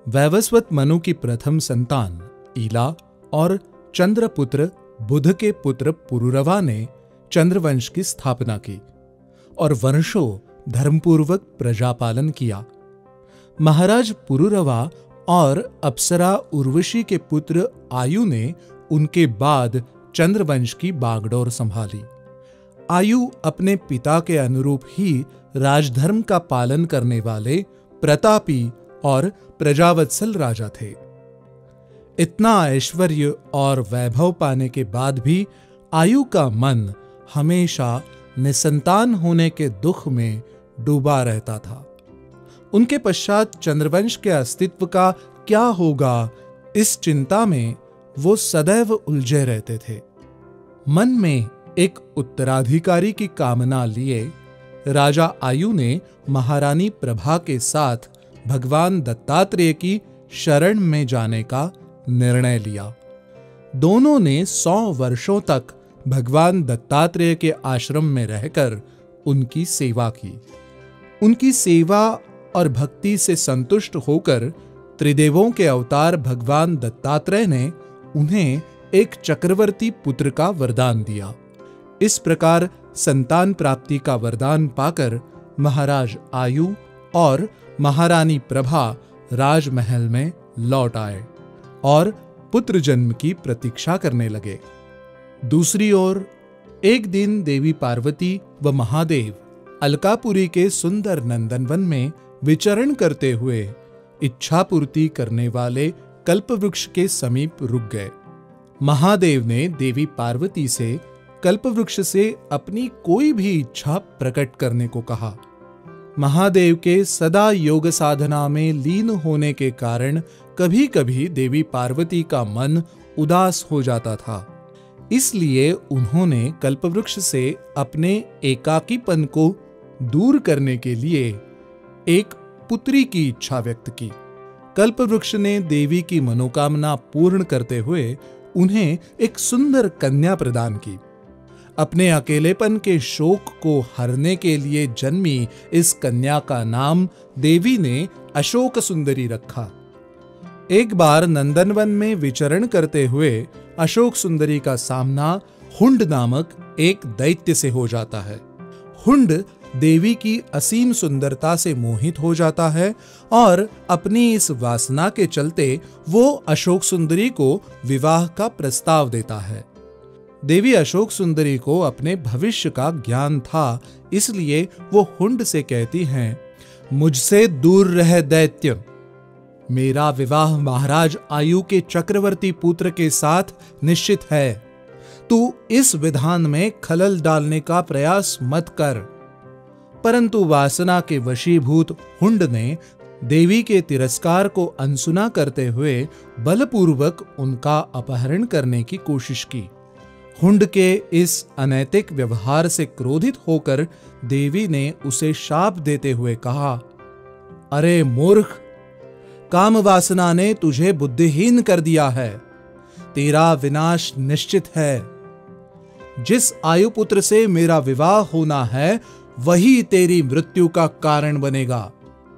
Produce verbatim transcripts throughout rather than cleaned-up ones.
वैवस्वत मनु की प्रथम संतान ईला और चंद्रपुत्र बुध के पुत्र पुरुरवा ने चंद्रवंश की स्थापना की और वर्षों धर्मपूर्वक प्रजापालन किया। महाराज पुरुरवा और अप्सरा उर्वशी के पुत्र आयु ने उनके बाद चंद्रवंश की बागडोर संभाली। आयु अपने पिता के अनुरूप ही राजधर्म का पालन करने वाले प्रतापी और प्रजावत्सल राजा थे। इतना ऐश्वर्य और वैभव पाने के बाद भी आयु का मन हमेशा निसंतान होने के दुख में डूबा रहता था। उनके पश्चात चंद्रवंश के अस्तित्व का क्या होगा, इस चिंता में वो सदैव उलझे रहते थे। मन में एक उत्तराधिकारी की कामना लिए राजा आयु ने महारानी प्रभा के साथ भगवान दत्तात्रेय की शरण में जाने का निर्णय लिया। दोनों ने सौ वर्षों तक भगवान दत्तात्रेय के आश्रम में रहकर उनकी सेवा की। उनकी सेवा और भक्ति से संतुष्ट होकर त्रिदेवों के अवतार भगवान दत्तात्रेय ने उन्हें एक चक्रवर्ती पुत्र का वरदान दिया। इस प्रकार संतान प्राप्ति का वरदान पाकर महाराज आयु और महारानी प्रभा राजमहल में लौट आए और पुत्र जन्म की प्रतीक्षा करने लगे। दूसरी ओर एक दिन देवी पार्वती व महादेव अलकापुरी के सुंदर नंदनवन में विचरण करते हुए इच्छा पूर्ति करने वाले कल्पवृक्ष के समीप रुक गए। महादेव ने देवी पार्वती से कल्पवृक्ष से अपनी कोई भी इच्छा प्रकट करने को कहा। महादेव के सदा योग साधना में लीन होने के कारण कभी कभी देवी पार्वती का मन उदास हो जाता था। इसलिए उन्होंने कल्पवृक्ष से अपने एकाकीपन को दूर करने के लिए एक पुत्री की इच्छा व्यक्त की। कल्पवृक्ष ने देवी की मनोकामना पूर्ण करते हुए उन्हें एक सुंदर कन्या प्रदान की। अपने अकेलेपन के शोक को हरने के लिए जन्मी इस कन्या का नाम देवी ने अशोक सुंदरी रखा। एक बार नंदनवन में विचरण करते हुए अशोक सुंदरी का सामना हुंड नामक एक दैत्य से हो जाता है। हुंड देवी की असीम सुंदरता से मोहित हो जाता है और अपनी इस वासना के चलते वो अशोक सुंदरी को विवाह का प्रस्ताव देता है। देवी अशोक सुंदरी को अपने भविष्य का ज्ञान था, इसलिए वो हुंड से कहती हैं, मुझसे दूर रह दैत्य। मेरा विवाह महाराज आयु के चक्रवर्ती पुत्र के साथ निश्चित है। तू इस विधान में खलल डालने का प्रयास मत कर। परंतु वासना के वशीभूत हुंड ने देवी के तिरस्कार को अनसुना करते हुए बलपूर्वक उनका अपहरण करने की कोशिश की। हुंड के इस अनैतिक व्यवहार से क्रोधित होकर देवी ने उसे शाप देते हुए कहा, अरे मूर्ख, काम वासना ने तुझे बुद्धिहीन कर दिया है। तेरा विनाश निश्चित है। जिस आयुपुत्र से मेरा विवाह होना है वही तेरी मृत्यु का कारण बनेगा।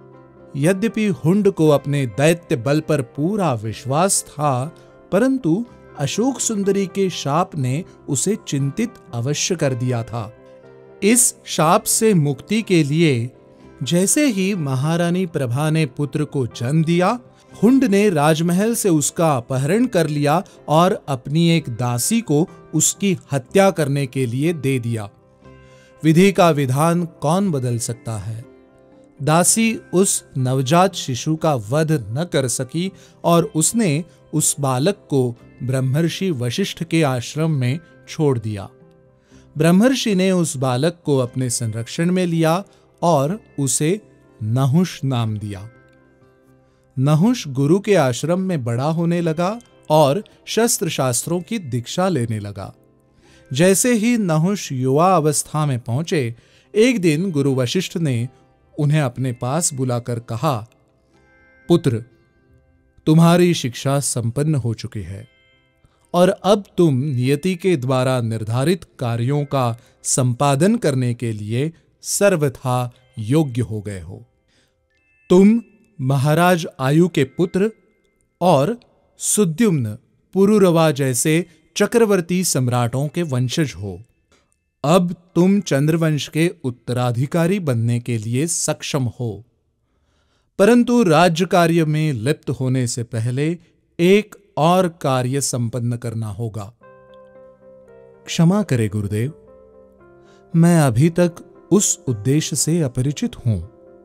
यद्यपि हुंड को अपने दैत्य बल पर पूरा विश्वास था, परंतु अशोक सुंदरी के शाप ने उसे चिंतित अवश्य कर दिया था। इस शाप से मुक्ति के लिए जैसे ही महारानी प्रभा ने पुत्र को जन्म दिया, हुंड ने राजमहल से उसका अपहरण कर लिया और अपनी एक दासी को उसकी हत्या करने के लिए दे दिया। विधि का विधान कौन बदल सकता है। दासी उस नवजात शिशु का वध न कर सकी और उसने उस बालक को ब्रह्मर्षि वशिष्ठ के आश्रम में छोड़ दिया। ब्रह्मर्षि ने उस बालक को अपने संरक्षण में लिया और उसे नहुष नाम दिया। नहुष गुरु के आश्रम में बड़ा होने लगा और शस्त्र शास्त्रों की दीक्षा लेने लगा। जैसे ही नहुष युवा अवस्था में पहुंचे, एक दिन गुरु वशिष्ठ ने उन्हें अपने पास बुलाकर कहा, पुत्र, तुम्हारी शिक्षा संपन्न हो चुकी है और अब तुम नियति के द्वारा निर्धारित कार्यों का संपादन करने के लिए सर्वथा योग्य हो गए हो। तुम महाराज आयु के पुत्र और सुद्युम्न, पुरुरवा जैसे चक्रवर्ती सम्राटों के वंशज हो। अब तुम चंद्रवंश के उत्तराधिकारी बनने के लिए सक्षम हो, परंतु राज्य कार्य में लिप्त होने से पहले एक और कार्य संपन्न करना होगा। क्षमा करें गुरुदेव, मैं अभी तक उस उद्देश्य से अपरिचित हूं।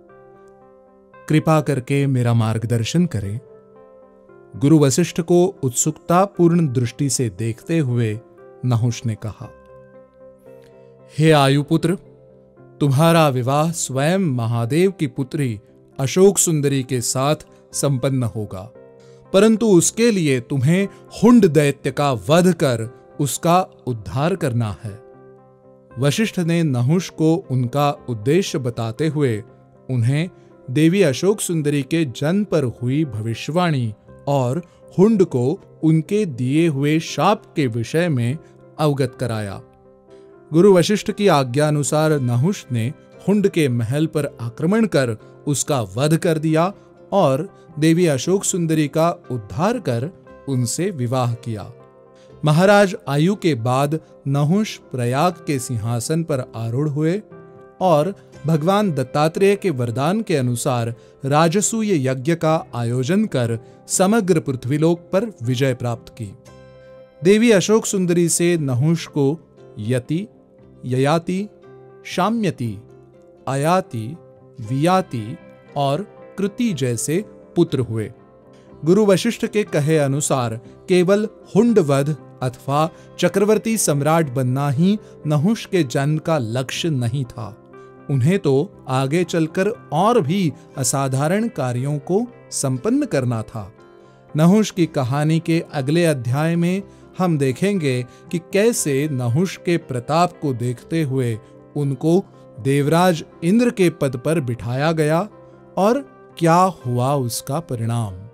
कृपा करके मेरा मार्गदर्शन करें। गुरु वशिष्ठ को उत्सुकतापूर्ण दृष्टि से देखते हुए नहुष ने कहा, हे आयुपुत्र, तुम्हारा विवाह स्वयं महादेव की पुत्री अशोक सुंदरी के साथ संपन्न होगा, परंतु उसके लिए तुम्हें हुंड दैत्य का वध कर उसका उद्धार करना है। वशिष्ठ ने नहुष को उनका उद्देश्य बताते हुए उन्हें देवी अशोक सुंदरी के जन्म पर हुई भविष्यवाणी और हुंड को उनके दिए हुए शाप के विषय में अवगत कराया। गुरु वशिष्ठ की आज्ञा अनुसार नहुष ने हुंड के महल पर आक्रमण कर उसका वध कर दिया और देवी अशोक सुंदरी का उद्धार कर उनसे विवाह किया। महाराज आयु के बाद नहुष प्रयाग के सिंहासन पर आरूढ़ हुए और भगवान दत्तात्रेय के वरदान के अनुसार राजसूय यज्ञ का आयोजन कर समग्र पृथ्वीलोक पर विजय प्राप्त की। देवी अशोक सुंदरी से नहुष को यति, ययाति, शाम्यति, आयाति, वियाति और कृति जैसे पुत्र हुए। गुरु वशिष्ठ के कहे अनुसार केवल हुंडवध अथवा चक्रवर्ती सम्राट बनना ही नहुष के जन्म का लक्ष्य नहीं था। उन्हें तो आगे चलकर और भी असाधारण कार्यों को संपन्न करना था। नहुष की कहानी के अगले अध्याय में हम देखेंगे कि कैसे नहुष के प्रताप को देखते हुए उनको देवराज इंद्र के पद पर बिठाया गया और क्या हुआ उसका परिणाम।